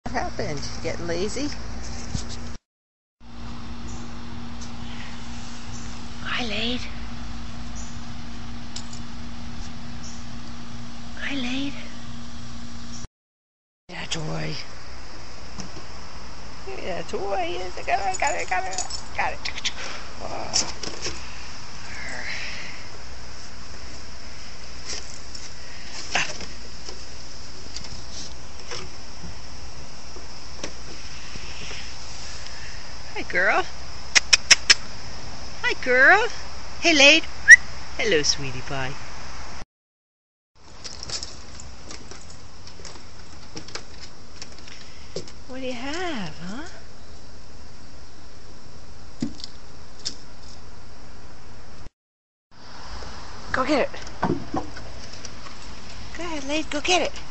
What happened? Getting lazy? Hi, Lade. Hi, Lade. Yeah, toy. Yeah, toy. Yes, I got it. Oh. Hi, girl. Hi, girl. Hey, Lade. Hello, sweetie pie. What do you have, huh? Go get it. Go ahead, Lade. Go get it.